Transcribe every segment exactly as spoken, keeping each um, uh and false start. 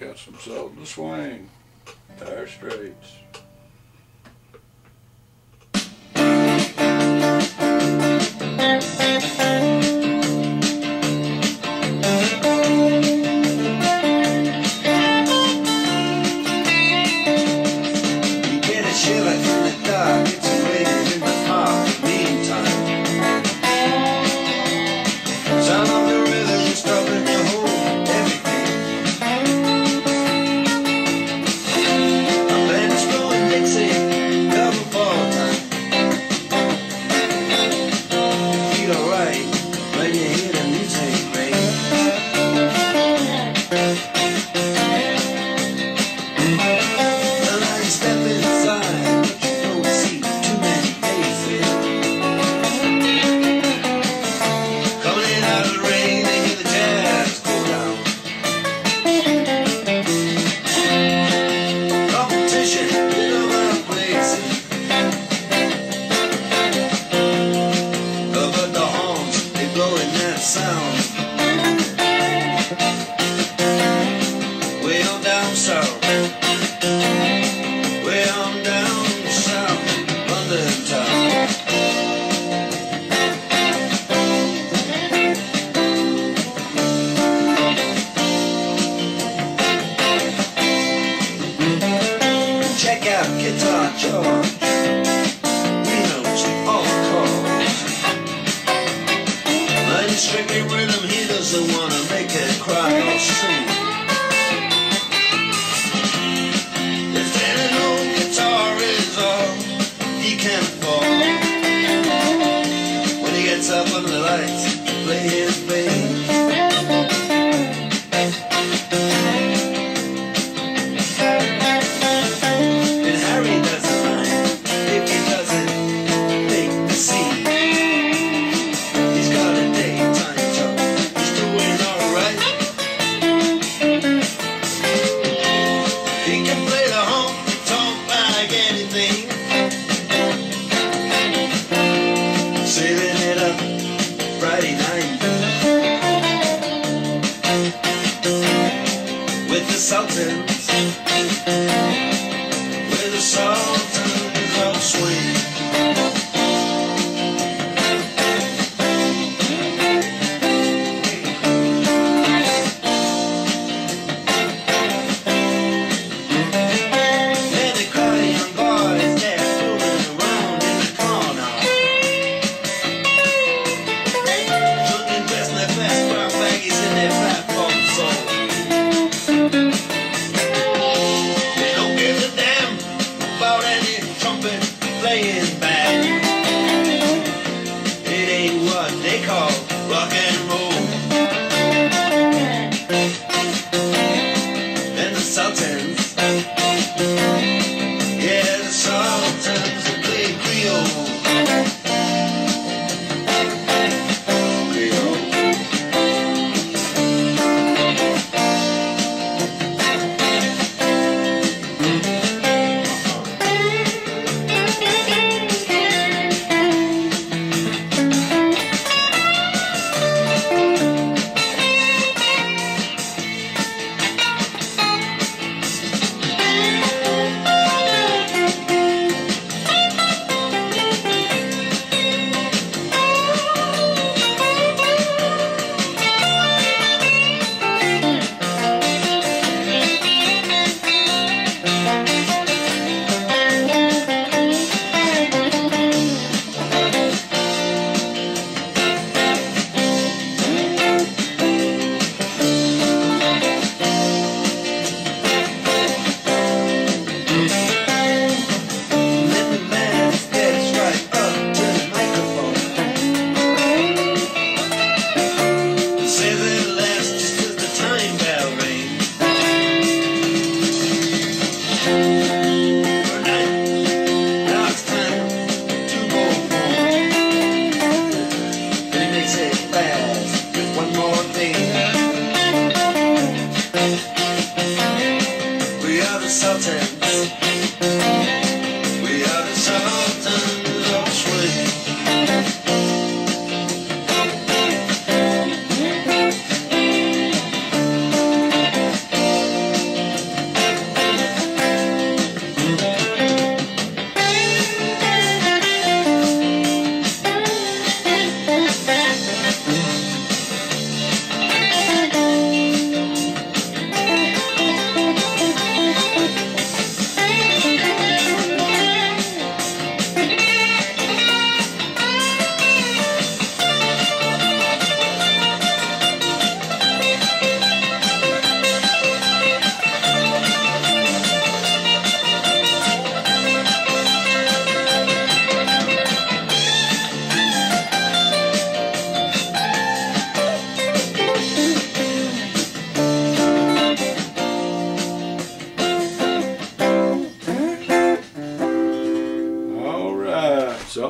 got some Sultans swing, Dire Straits. Guitar George, we know what you all call. But it's strictly rhythm, he doesn't wanna make it cry or sing. If any old guitar is all he can afford, when he gets up under the lights to play his bass. Saving it up Friday night with the Sultans, with the Sultans of swing.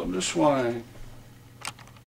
Something to swing.